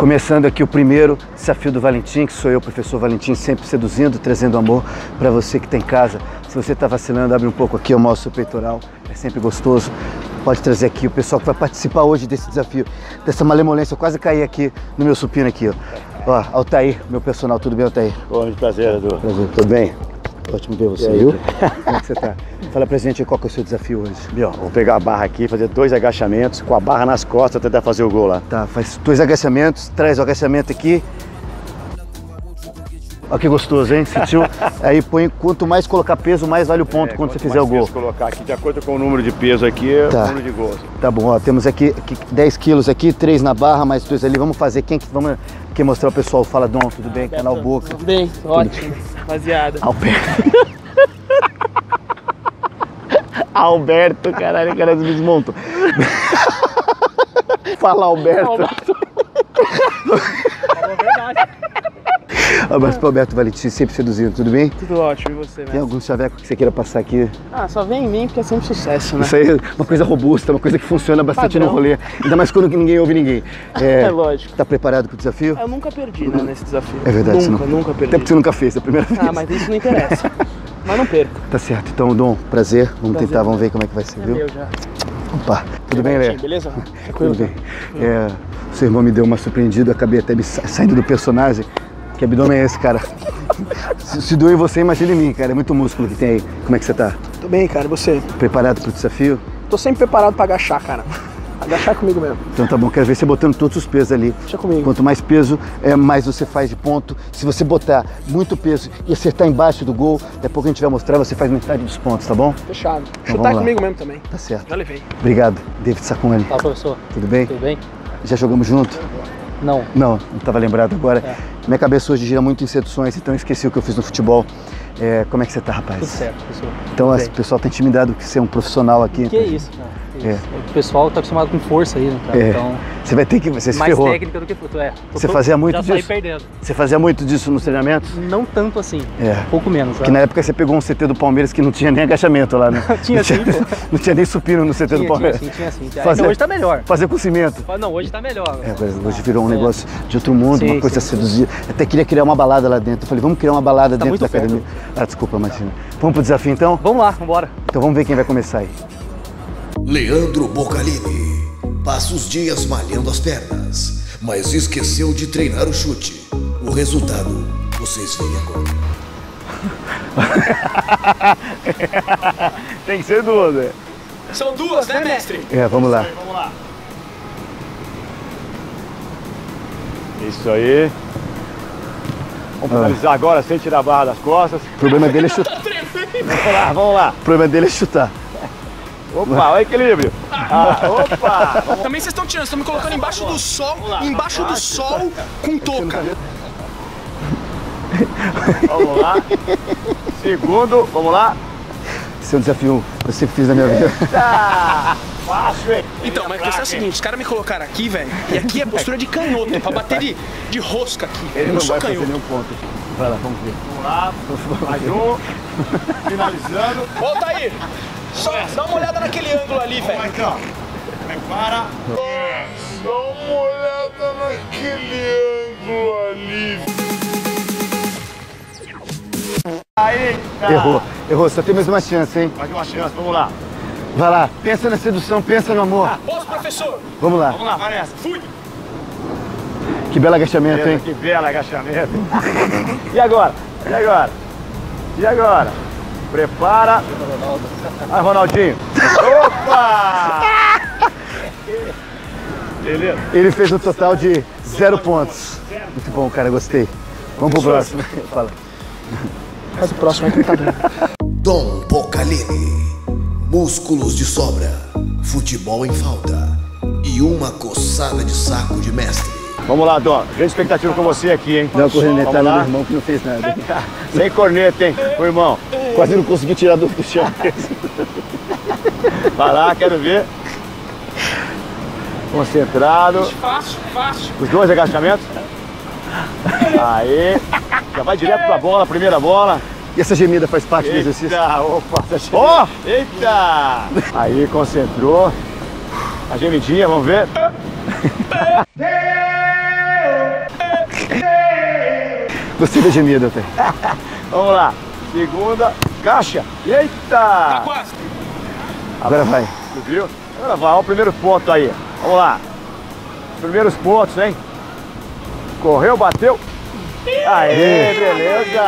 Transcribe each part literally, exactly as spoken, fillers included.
Começando aqui o primeiro desafio do Valentim, que sou eu, professor Valentim, sempre seduzindo, trazendo amor para você que está em casa. Se você está vacilando, abre um pouco aqui, eu mostro o peitoral, é sempre gostoso. Pode trazer aqui o pessoal que vai participar hoje desse desafio, dessa malemolência. Eu quase caí aqui no meu supino aqui, ó. Ó, Altair, meu personal, tudo bem, Altair? Bom, prazer, Edu. Prazer, tudo bem? Ótimo ver você, viu? Como é que você tá? Fala pra gente qual que é o seu desafio hoje. Meu, vou pegar a barra aqui, fazer dois agachamentos, com a barra nas costas, tentar fazer o gol lá. Tá, faz dois agachamentos, traz o agachamento aqui. Olha que gostoso, hein? Sentiu? Aí põe, quanto mais colocar peso, mais vale o ponto é, quando você fizer o gol. Colocar aqui, de acordo com o número de peso aqui, tá. O número de gols. Tá bom, ó, temos aqui, aqui dez quilos aqui, três na barra, mais dois ali. Vamos fazer, quem que vamos quer mostrar o pessoal? Fala, Dom, tudo bem? Alberto, Canal Boca. Tudo bem, tudo ótimo, bem. Rapaziada. Alberto. Alberto, caralho, cara, desmonta. Fala, Alberto. Alberto. Falou a verdade. Abraço pro Alberto Valentim, sempre seduzindo, tudo bem? Tudo ótimo, e você, né? Tem algum chaveco que você queira passar aqui? Ah, só vem em mim porque é sempre sucesso, né? Isso aí é uma coisa robusta, uma coisa que funciona bastante Padrão. no rolê. Ainda mais quando ninguém ouve ninguém. É, é lógico. Tá preparado pro desafio? Eu nunca perdi, né, nesse desafio. É verdade, Nunca, você não... nunca perdi. Até porque você nunca fez, é a primeira vez. Ah, mas isso não interessa. Mas não perco. Tá certo, então, Dom, prazer. Vamos prazer, tentar, vamos ver como é que vai ser, é viu? meu já. Opa, tudo bem, Lé? Beleza? Tudo bem. É, seu irmão me deu uma surpreendida, eu acabei até me sa saindo do personagem. Que abdômen é esse, cara? se, se doer em você, imagina em mim, cara. É muito músculo que tem aí. Como é que você tá? Tô bem, cara. E você? Preparado pro desafio? Tô sempre preparado pra agachar, cara. Agachar comigo mesmo. Então tá bom, quero ver você botando todos os pesos ali. Deixa comigo. Quanto mais peso, é, mais você faz de ponto. Se você botar muito peso e acertar embaixo do gol, daqui a pouco a gente vai mostrar, você faz metade dos pontos, tá bom? Fechado. Então, Chutar lá. comigo mesmo também. Tá certo. Já levei. Obrigado, David Sacone. Fala, professor. Tudo bem? Tudo bem? Já jogamos junto? Não. Não, não estava lembrado agora. É. Minha cabeça hoje gira muito em seduções, então eu esqueci o que eu fiz no futebol. É, como é que você tá, rapaz? Tudo certo, professor. Então Tudo o bem. pessoal tá intimidado que você é um profissional aqui. Que então, isso, cara. Que É. isso. O pessoal tá acostumado com força aí, né, cara? É. Então, você vai ter que. Você se mais ferrou. técnica do que futebol. É. Tô- Você tô- fazia muito já disso? saí perdendo. Você fazia muito disso nos treinamentos? Não tanto assim. É. Um pouco menos. Que na época você pegou um C T do Palmeiras que não tinha nem agachamento lá, né? Tinha não sim, pô. Não tinha nem supino no C T do Tinha, tinha Palmeiras. sim, tinha sim. Fazer- Então, hoje tá melhor. Fazer com cimento. Não, hoje tá melhor. É, mas hoje virou um É. negócio de outro mundo, Sim, uma coisa sim, sim. seduzida. Até queria criar uma balada lá dentro. Eu falei, vamos criar uma balada Tá dentro muito da perto. academia. Ah, desculpa, Martina. Vamos pro desafio então? Vamos lá, vambora. Então vamos ver quem vai começar aí. Leandro Bocalini passa os dias malhando as pernas, mas esqueceu de treinar o chute. O resultado vocês veem agora. Tem que ser duas, né? São duas, né, mestre? É, vamos lá. Vamos lá. Isso aí. Vamos finalizar agora sem tirar a barra das costas. O problema dele é chutar. Vamos lá, vamos lá. O problema dele é chutar. Opa, olha o equilíbrio. Ah, opa. Vamos Também vocês estão tirando, estão me colocando embaixo do sol, embaixo do sol com touca. Vamos lá. Segundo, vamos lá. Esse é um desafio que eu sempre fiz na minha vida. Tá. Fácil, hein? Então, mas a questão é a seguinte, os caras me colocaram aqui, velho, e aqui é postura de canhoto, pra bater de, de rosca aqui. Ele Eu não sou vai fazer canhoto. nenhum ponto. Vai lá, vamos ver. Vamos lá. Mais um. Finalizando. Volta aí! Só dá uma olhada naquele ângulo ali, Vamos lá, velho. então. Prepara. Dá uma olhada naquele ângulo ali. Aí, cara. Errou, errou, só tem mais uma chance, hein? Mais uma chance, vamos lá. Vai lá, pensa na sedução, pensa no amor. Posso, professor? Vamos lá. Vamos lá, vai nessa. Fui. Que belo agachamento, hein? Que belo agachamento. E agora? E agora? E agora? Prepara. Vai, Ronaldinho. Opa! Beleza. Ele fez um total de zero pontos. Muito bom, cara, gostei. Vamos pro próximo. Fala. Faz o próximo aí que tá doendo. Dom Bocalini, músculos de sobra, futebol em falta e uma coçada de saco de mestre. Vamos lá, Dom. Grande expectativa com você aqui, hein? Deu uma cornetada Vamos no lá. irmão que não fez nada. Sem corneta, hein? O irmão. Quase não consegui tirar do, do chão. Vai lá, quero ver. Concentrado. Fácil, fácil. Os dois agachamentos. Aí. Já vai direto pra bola, primeira bola. E essa gemida faz parte do exercício? Eita, opa. Ó! Oh, eita! Aí, concentrou. A gemidinha, vamos ver. Gostei da gemida até. Vamos lá. Segunda, caixa. Eita! Tá quase. Agora vai. Tu viu? Agora vai, olha o primeiro ponto aí. Vamos lá. Primeiros pontos, hein? Correu, bateu. Aê, beleza!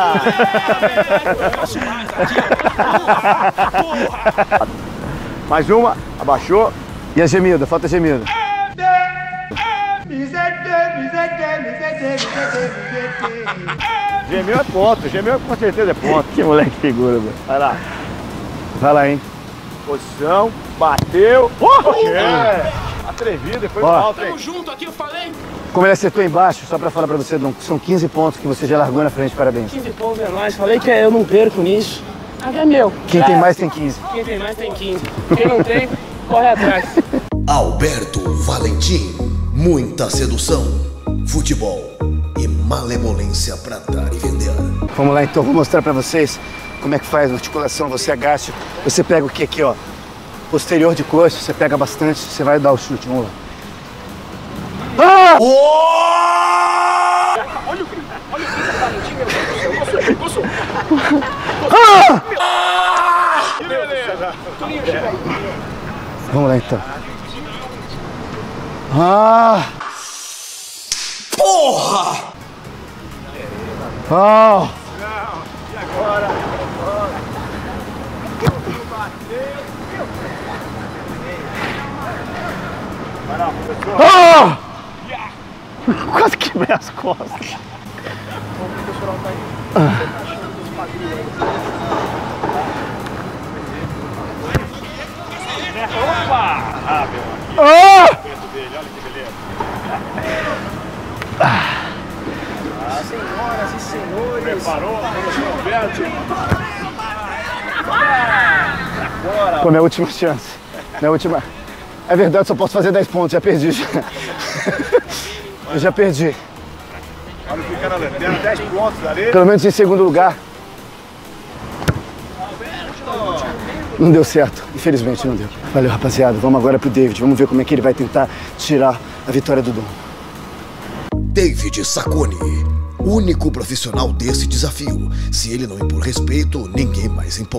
Mais uma, abaixou. E a gemida, falta a gemida. Gemeu é ponto, gemeu com certeza é ponto. Que moleque figura, mano. Vai lá. Vai lá, hein? Posição, bateu. Oh, é. Atrevido, foi Ó. alto, hein? Tamo junto aqui, eu falei. Como ele acertou embaixo, só pra falar pra você, Dom, são quinze pontos que você já largou na frente, parabéns. quinze pontos é mais, falei que eu não perco nisso. Mas é meu. Quem tem mais tem quinze. Quem tem mais tem quinze. Quem não tem, corre atrás. Alberto Valentim, muita sedução, futebol e malemolência pra dar e vender. Vamos lá então, vou mostrar pra vocês como é que faz a articulação. Você agacha, você pega o que aqui, ó? Posterior de coxa, você pega bastante, você vai dar o chute, vamos lá. Ah! Olha o grito, olha o grito, Valentim, meu Deus. Ah! Beleza. Tulinho, chega aí. Vamos lá então. Ah! Porra! Ah! E agora? Vai lá, professor. Ah! Quase quebrei as costas. Opa! Ah, meu aqui. Ah! Perto dele, olha que beleza. Senhoras e senhores. Preparou, professor Alberto. Pô, minha última chance. Minha última. É verdade, só posso fazer dez pontos, já perdi. Já. Eu já perdi. Olha o que o cara lanterna, dez pontos ali. Pelo menos em segundo lugar. Não deu certo, infelizmente não deu. Valeu, rapaziada. Vamos agora pro David. Vamos ver como é que ele vai tentar tirar a vitória do Dom. David Sacconi, único profissional desse desafio. Se ele não impor respeito, ninguém mais impõe.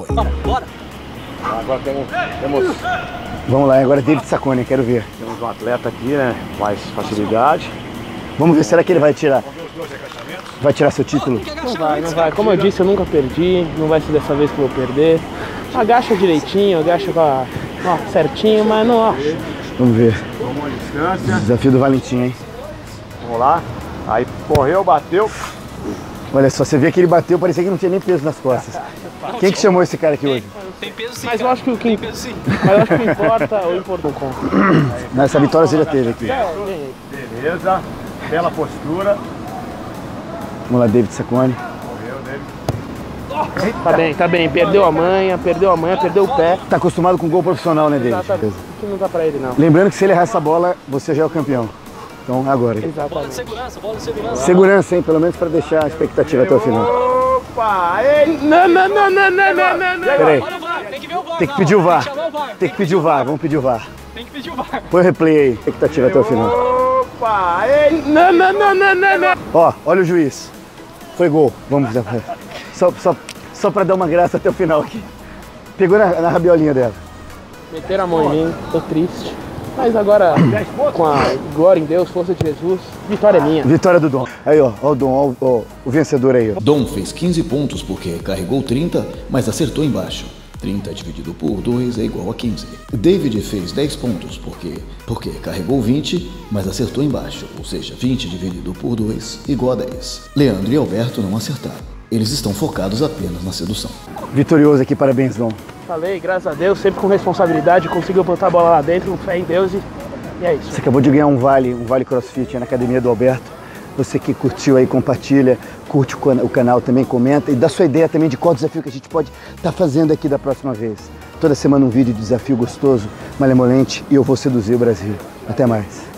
Agora temos, temos, Vamos lá, agora David Sacconi, quero ver. temos um atleta aqui, né? Mais facilidade. Vamos ver, será que ele vai tirar? Vai tirar seu título? Não vai, não vai. Como eu disse, eu nunca perdi. Não vai ser dessa vez que eu vou perder. Agacha direitinho, agacha com a, ó, certinho, mas não, ó. Vamos ver. Tomou a distância. Desafio do Valentim, hein? Vamos lá. Aí correu, bateu. Olha só, você vê que ele bateu, parecia que não tinha nem peso nas costas. Quem que chamou esse cara aqui hoje? Tem peso sim, Mas eu cara. acho que o que, Tem peso sim. mas eu acho que o que importa, o importa não conta. Nessa vitória você já teve aqui. Beleza. Bela postura. Vamos lá, David Sacconi. Correu dele. Tá bem, tá bem. Perdeu a manha, perdeu a manha, perdeu o pé. Tá acostumado com gol profissional, né, David? Exatamente. Que não dá pra ele, não. Lembrando que se ele errar essa bola, você já é o campeão. Então, agora. Exatamente. Segurança, bola de segurança. Segurança, hein? Pelo menos para deixar a expectativa até o final. Opa! Ei! Não, não, não, não, não, não, não, não. Peraí, Olha o V A R, tem que ver o V A R. tem que na pedir o hora, V A R. Tem que chamar o V A R. Tem que pedir o V A R, vamos pedir o V A R. Tem que pedir o V A R. Põe o replay aí, expectativa até o final. Opa! Ei! Não, não, não, não, não, não. Ó, olha o juiz. Foi gol. Vamos dar. Só, só, só para dar uma graça até o final aqui. Pegou na, na rabiolinha dela. Meteram a mão em mim, tô triste. Mas agora, com a glória em Deus, força de Jesus, vitória é minha. Vitória do Dom. Aí, ó, ó o Dom, ó, ó, o vencedor aí, ó. Dom fez quinze pontos porque carregou trinta, mas acertou embaixo. trinta dividido por dois é igual a quinze. David fez dez pontos porque, porque carregou vinte, mas acertou embaixo. Ou seja, vinte dividido por dois igual a dez. Leandro e Alberto não acertaram. Eles estão focados apenas na sedução. Vitorioso aqui, parabéns, Dom. Falei, graças a Deus, sempre com responsabilidade, conseguiu botar a bola lá dentro, com fé em Deus e, e é isso. Você acabou de ganhar um vale, um vale CrossFit aí na academia do Alberto. Você que curtiu aí, compartilha, curte o, can o canal também, comenta e dá sua ideia também de qual desafio que a gente pode estar tá fazendo aqui da próxima vez. Toda semana um vídeo de desafio gostoso, malemolente e eu vou seduzir o Brasil. Até mais.